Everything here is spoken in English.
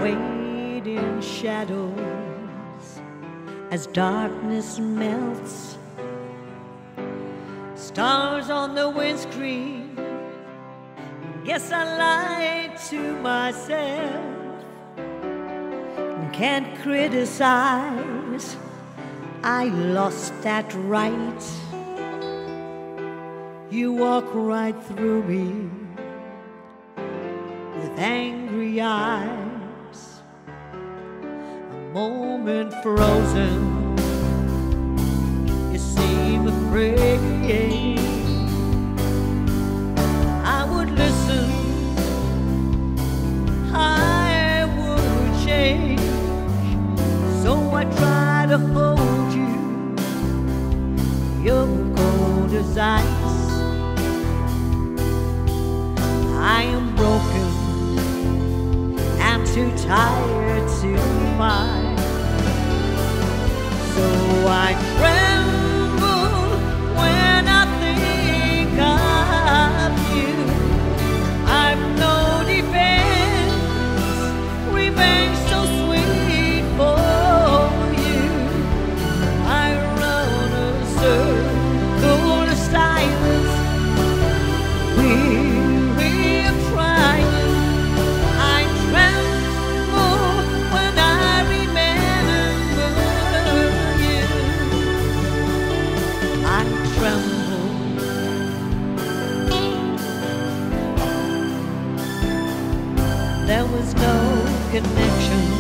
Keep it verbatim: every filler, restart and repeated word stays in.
wade in shadows as darkness melts. Stars on the windscreen, guess I lied to myself. Can't criticize, I lost that right. You walk right through me with angry eyes, a moment frozen, you seem afraid. I would listen, I would change, so I try to hold you, you're cold as ice. I am broken, I'm too tired to fight, so I tremble when I think of you. I've no defense, revenge so sweet for you. I run a circle of silence, weary of trying. I tremble when I remember you. I tremble. There was no connection